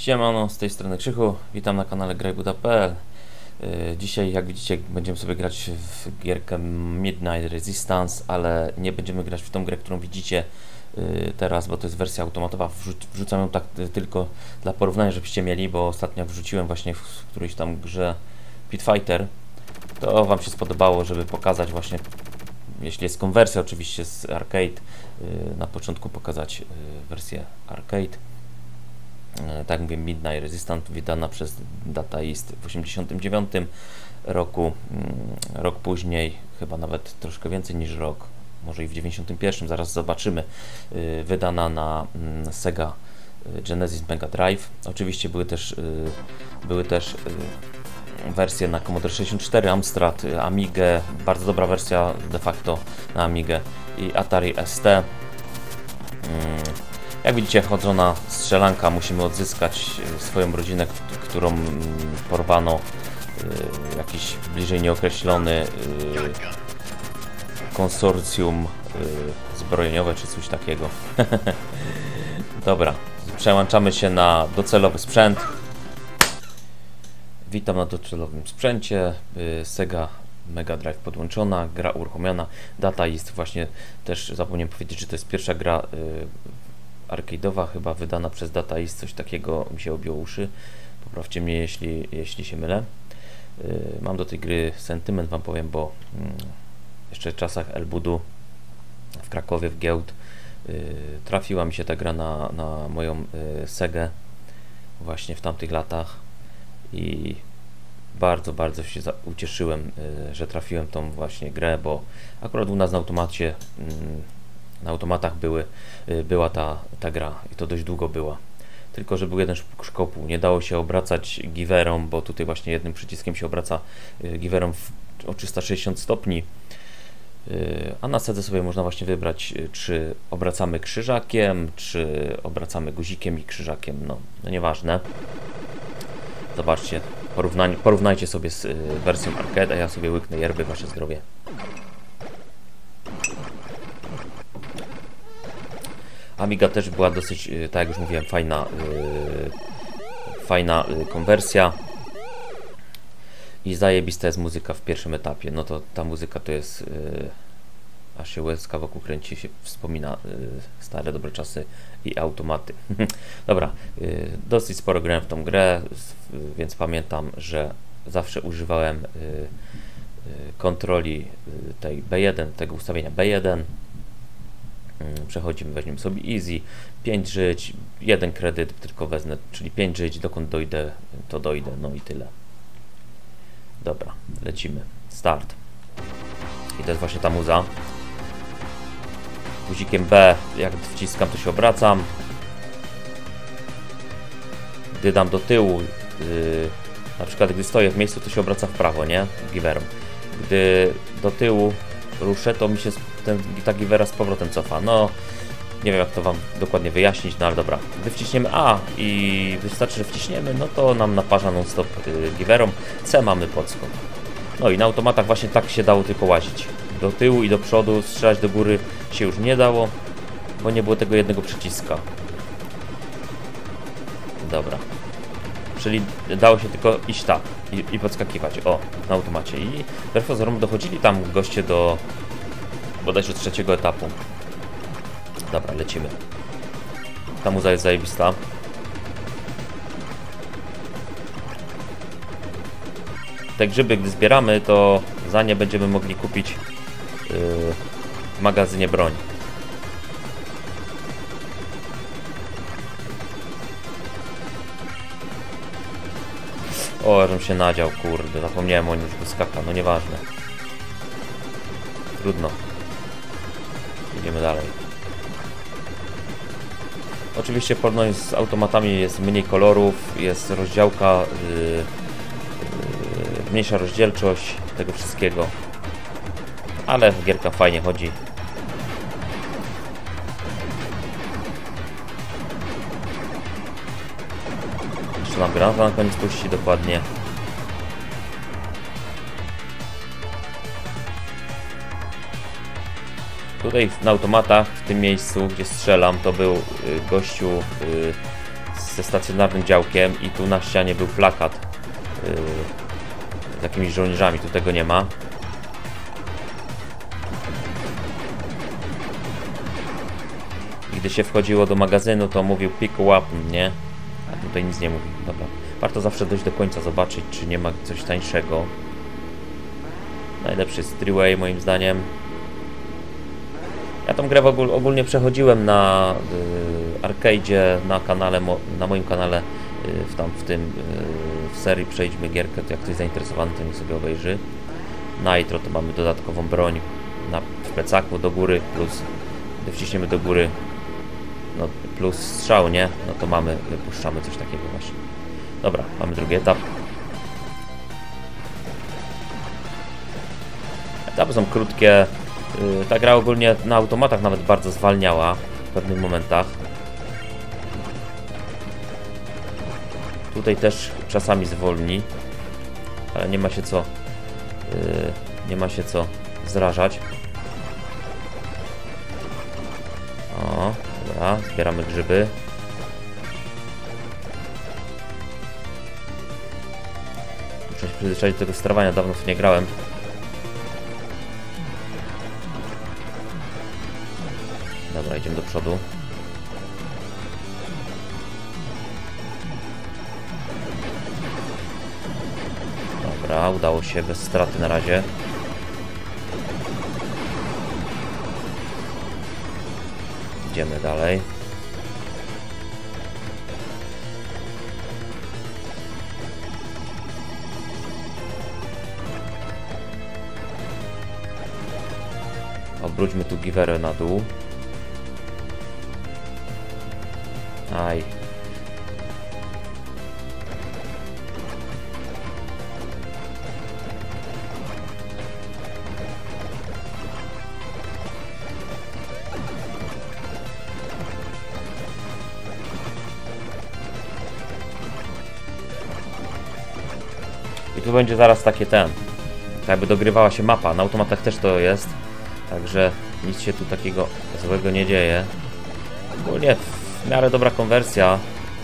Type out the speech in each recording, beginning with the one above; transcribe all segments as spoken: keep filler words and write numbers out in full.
Siemano, z tej strony Krzychu, witam na kanale grajbuda kropka p l. Yy, dzisiaj, jak widzicie, będziemy sobie grać w gierkę Midnight Resistance, ale nie będziemy grać w tą grę, którą widzicie yy, teraz, bo to jest wersja automatowa. Wrzu wrzucam ją tak yy, tylko dla porównania, żebyście mieli, bo ostatnio wrzuciłem właśnie w którejś tam grze Pit Fighter. To wam się spodobało, żeby pokazać właśnie, jeśli jest konwersja oczywiście z arcade, yy, na początku pokazać yy, wersję arcade. Tak jak mówię, Midnight Resistance, wydana przez Data East w osiemdziesiątym dziewiątym roku, rok później, chyba nawet troszkę więcej niż rok, może i w dziewięćdziesiątym pierwszym, zaraz zobaczymy, wydana na Sega Genesis Mega Drive. Oczywiście były też, były też wersje na Commodore sześćdziesiąt cztery, Amstrad, Amigę, bardzo dobra wersja de facto na Amigę i Atari S T. Jak widzicie, wchodzona strzelanka, musimy odzyskać swoją rodzinę, którą porwano, jakiś bliżej nieokreślony konsorcjum zbrojeniowe czy coś takiego. Dobra, przełączamy się na docelowy sprzęt. Witam na docelowym sprzęcie. Sega Mega Drive podłączona, gra uruchomiona. Data jest właśnie, też zapomniałem powiedzieć, że to jest pierwsza gra arcade'owa, chyba wydana przez Data East, coś takiego mi się objęło uszy. Poprawcie mnie, jeśli, jeśli się mylę. Yy, mam do tej gry sentyment, wam powiem, bo yy, jeszcze w czasach Elbudu w Krakowie, w Giełd, yy, trafiła mi się ta gra na, na moją yy, Segę właśnie w tamtych latach i bardzo, bardzo się ucieszyłem, yy, że trafiłem tą właśnie grę, bo akurat u nas na automacie yy, na automatach były, była ta, ta gra i to dość długo była. Tylko że był jeden szkopuł, nie dało się obracać giwerą, bo tutaj właśnie jednym przyciskiem się obraca giwerą w, o trzysta sześćdziesiąt stopni. A na sedze sobie można właśnie wybrać, czy obracamy krzyżakiem, czy obracamy guzikiem i krzyżakiem, no, no nieważne. Zobaczcie, porównaj, porównajcie sobie z wersją arcade, a ja sobie łyknę yerby, wasze zdrowie. Amiga też była dosyć, tak jak już mówiłem, fajna, yy, fajna yy, konwersja i zajebista jest muzyka w pierwszym etapie. No to ta muzyka to jest, yy, aż się łezka wokół kręci, się wspomina yy, stare dobre czasy i automaty. Dobra, yy, dosyć sporo grałem w tą grę, yy, więc pamiętam, że zawsze używałem yy, yy, kontroli yy, tej B jeden, tego ustawienia B jeden. Przechodzimy, weźmiemy sobie easy, pięć żyć, jeden kredyt tylko wezmę, czyli pięć żyć, dokąd dojdę, to dojdę, no i tyle. Dobra, lecimy. Start. I to jest właśnie ta muza. Guzikiem B, jak wciskam, to się obracam. Gdy dam do tyłu, yy, na przykład gdy stoję w miejscu, to się obraca w prawo, nie? Giwerą. Gdy do tyłu ruszę, to mi się ten, ta giwera z powrotem cofa. No, nie wiem jak to wam dokładnie wyjaśnić, no ale dobra. Gdy wciśniemy A i wystarczy, że wciśniemy, no to nam naparza non-stop y, giwerą. C mamy podskok. No i na automatach właśnie tak się dało tylko łazić. Do tyłu i do przodu, strzelać do góry się już nie dało, bo nie było tego jednego przyciska. Dobra. Czyli dało się tylko iść tak i, i podskakiwać, o, na automacie. I wbrew pozorom dochodzili tam goście do bodajże trzeciego etapu. Dobra, lecimy. Ta muza jest zajebista. Te grzyby, gdy zbieramy, to za nie będziemy mogli kupić yy, w magazynie broń. O, żebym się nadział, kurde, zapomniałem o nim, że skaka, no nieważne. Trudno. Idziemy dalej. Oczywiście w porównaniu z automatami jest mniej kolorów, jest rozdziałka, yy, yy, mniejsza rozdzielczość tego wszystkiego. Ale gierka fajnie chodzi. Jeszcze mam granata na koniec puści, dokładnie. Tutaj na automatach, w tym miejscu, gdzie strzelam, to był gościu z ze stacjonarnym działkiem i tu na ścianie był plakat yy, z jakimiś żołnierzami, tu tego nie ma. I gdy się wchodziło do magazynu, to mówił pick weapon, nie? A tutaj nic nie mówi. Dobra. Warto zawsze dojść do końca, zobaczyć, czy nie ma coś tańszego. Najlepszy jest Triway, moim zdaniem. Ja tą grę w ogól, ogólnie przechodziłem na y, arcade'zie, na kanale, mo, na moim kanale, y, w, tam, w tym y, w serii Przejdźmy Gierkę, to jak ktoś zainteresowany, to niech sobie obejrzy. Na Nitro to mamy dodatkową broń na, w plecaku do góry, plus gdy wciśniemy do góry, no, plus strzał, nie? No to mamy, puszczamy coś takiego właśnie. Dobra, mamy drugi etap. Etapy są krótkie. Ta gra ogólnie na automatach nawet bardzo zwalniała w pewnych momentach. Tutaj też czasami zwolni, ale nie ma się co yy, nie ma się co zrażać. O, dobra, zbieramy grzyby. Muszę się przyzwyczaić do tego sterowania, dawno w to nie grałem. Dobra, idziemy do przodu. Dobra, udało się bez straty na razie. Idziemy dalej. Obróćmy tu giwerę na dół. Aj. I tu będzie zaraz takie ten, tak jakby dogrywała się mapa, na automatach też to jest, także nic się tu takiego złego nie dzieje. Ogólnie w miarę dobra konwersja.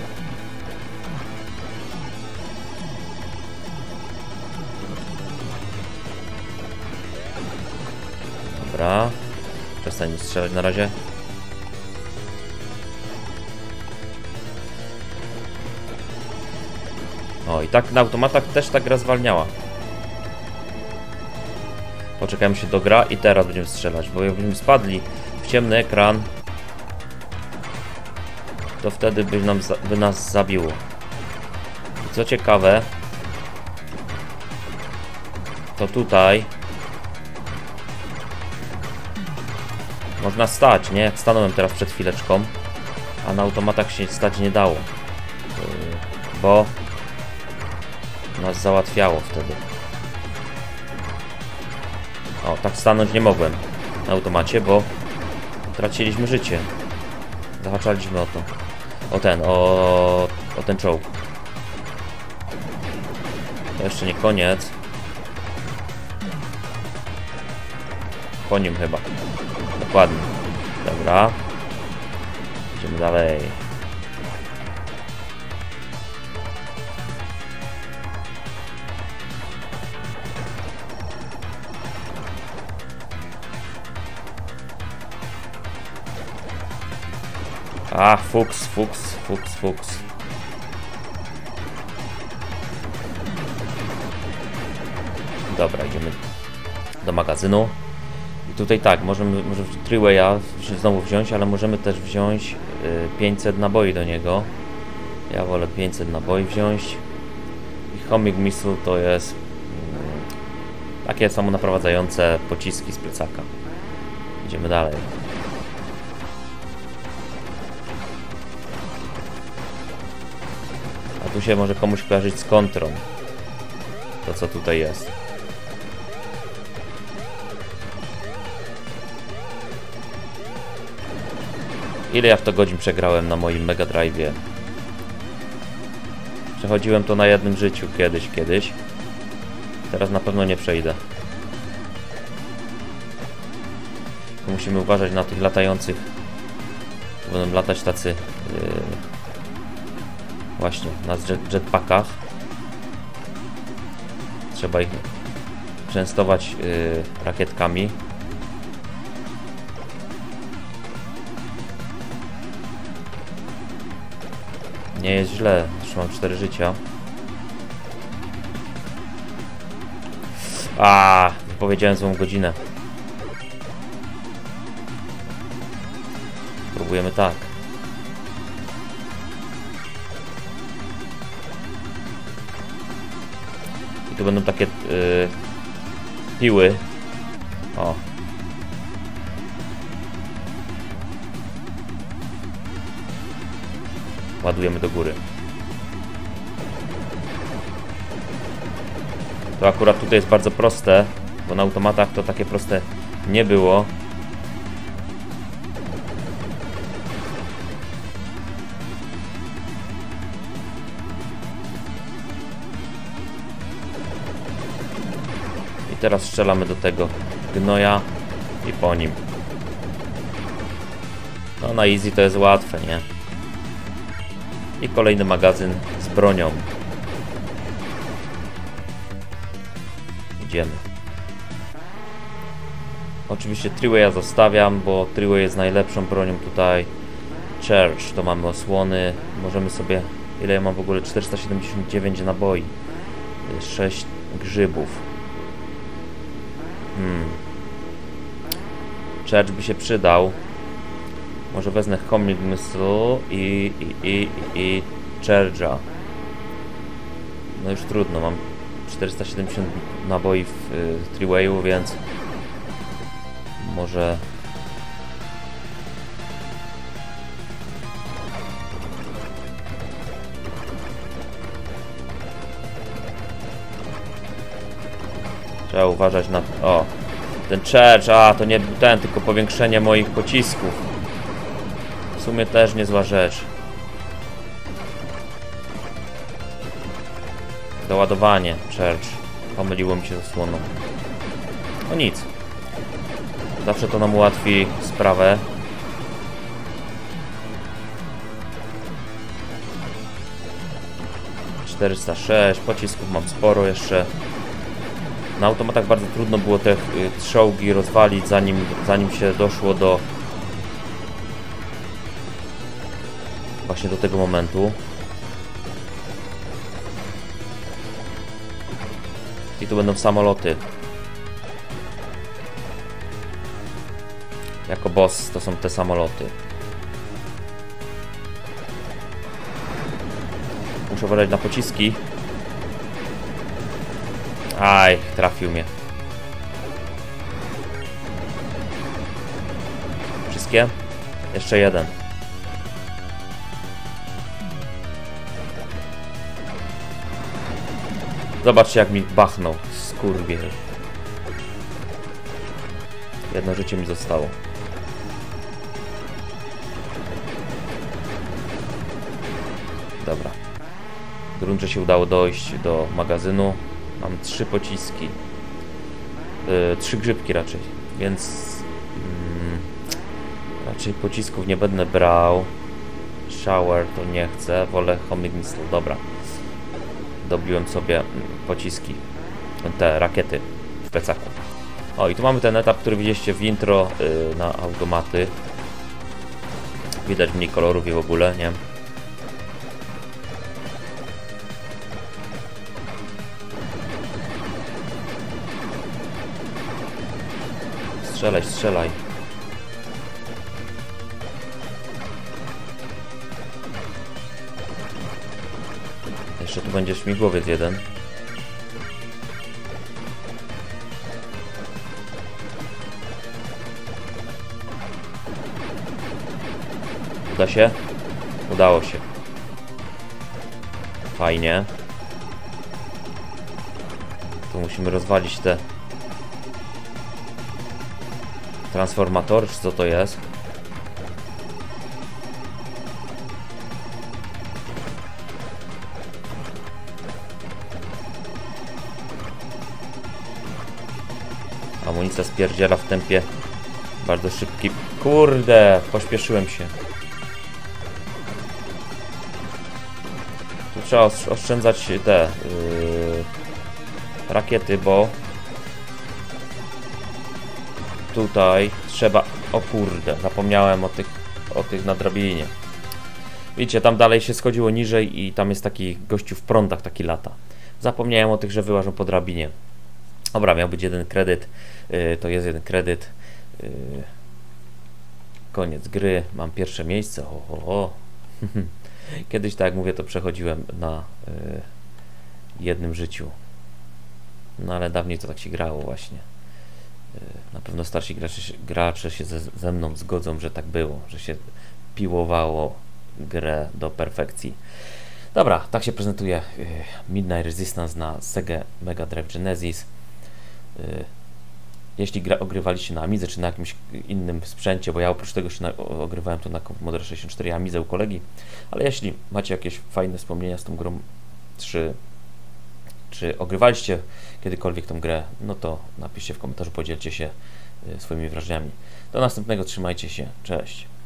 Dobra, przestańmy strzelać na razie. O, i tak na automatach też ta gra zwalniała. Poczekajmy się do gra i teraz będziemy strzelać, bo jakbyśmy spadli w ciemny ekran, to wtedy by, nam, by nas zabiło. I co ciekawe, to tutaj można stać, nie? Jak stanąłem teraz przed chwileczką, a na automatach się stać nie dało, bo nas załatwiało wtedy. O, tak stanąć nie mogłem na automacie, bo traciliśmy życie. Zahaczaliśmy o to. O ten, o, o ten czołg. To jeszcze nie koniec. Po nim chyba. Dokładnie. Dobra. Idziemy dalej. A, fuks, fuks, fuks, fuks. Dobra, idziemy do magazynu. I tutaj tak, możemy, możemy Triwaya znowu wziąć, ale możemy też wziąć y, pięćset naboi do niego. Ja wolę pięćset naboi wziąć. I Homing Missile to jest y, takie samonaprowadzające pociski z plecaka. Idziemy dalej. A tu się może komuś kojarzyć z kontrą. To co tutaj jest. Ile ja w to godzin przegrałem na moim Mega Drive'ie? Przechodziłem to na jednym życiu kiedyś, kiedyś. Teraz na pewno nie przejdę. Musimy uważać na tych latających. To będą latać tacy yy, Właśnie, na jet, jetpackach. Trzeba ich częstować yy, rakietkami. Nie jest źle, już mam cztery życia. A, powiedziałem złą godzinę. Próbujemy tak. I tu będą takie yy, piły. O. Ładujemy do góry. To akurat tutaj jest bardzo proste, bo na automatach to takie proste nie było. I teraz strzelamy do tego gnoja i po nim. No na easy to jest łatwe, nie? I kolejny magazyn z bronią. Idziemy. Oczywiście Triwaya zostawiam, bo Triway jest najlepszą bronią tutaj. Church, to mamy osłony. Możemy sobie... Ile ja mam w ogóle? czterysta siedemdziesiąt dziewięć naboi. sześć grzybów. Hmm. Church by się przydał. Może wezmę Homing Missile i, i, i, i Charge'a. No już trudno, mam czterysta siedemdziesiąt naboi w y, Triwayu, więc może trzeba uważać na... O! Ten Charge, a to nie ten, tylko powiększenie moich pocisków. W sumie też niezła rzecz. Doładowanie, Charge. Pomyliło mi się z osłoną. No nic. Zawsze to nam ułatwi sprawę. czterysta sześć, pocisków mam sporo jeszcze. Na automatach bardzo trudno było te y, czołgi rozwalić, zanim, zanim się doszło do właśnie do tego momentu. I tu będą samoloty. Jako boss to są te samoloty. Muszę uważać na pociski. Aj, trafił mnie. Wszystkie? Jeszcze jeden. Zobaczcie, jak mi bachnął. Skurwiel. Jedno życie mi zostało. Dobra. Grunt, że się udało dojść do magazynu. Mam trzy pociski. Yy, trzy grzybki raczej. Więc... Yy, raczej pocisków nie będę brał. Shower to nie chcę. Wolę Homing Missile. Dobra. Dobiłem sobie pociski. Te rakiety w plecaku. O, i tu mamy ten etap, który widzieliście w intro yy, na automaty. Widać mniej kolorów i w ogóle, nie? Strzelaj, strzelaj. Jeszcze tu będzie śmigłowiec jeden. Uda się? Udało się. Fajnie. Tu musimy rozwalić te transformatory, czy co to jest? Amunicja spierdziela w tempie bardzo szybkim. Kurde, pośpieszyłem się. trzeba os- oszczędzać te yy, rakiety, bo tutaj trzeba... O kurde, zapomniałem o tych, o tych na drabinie. Widzicie, tam dalej się schodziło niżej i tam jest taki gościu w prądach, taki lata. Zapomniałem o tych, że wyłażą po drabinie. Dobra, miał być jeden kredyt, yy, to jest jeden kredyt. Yy, koniec gry, mam pierwsze miejsce. Ho, ho, ho. Kiedyś, tak jak mówię, to przechodziłem na yy, jednym życiu. No ale dawniej to tak się grało właśnie. Yy, na pewno starsi gracze, gracze się ze, ze mną zgodzą, że tak było, że się piłowało grę do perfekcji. Dobra, tak się prezentuje yy, Midnight Resistance na Sega Mega Drive Genesis. Yy, jeśli gra, ogrywaliście na Amidze czy na jakimś innym sprzęcie, bo ja oprócz tego się na, ogrywałem to na Commodore sześćdziesiąt cztery Amidze u kolegi, ale jeśli macie jakieś fajne wspomnienia z tą grą, czy, czy ogrywaliście kiedykolwiek tą grę, no to napiszcie w komentarzu, podzielcie się yy, swoimi wrażeniami. Do następnego, trzymajcie się, cześć.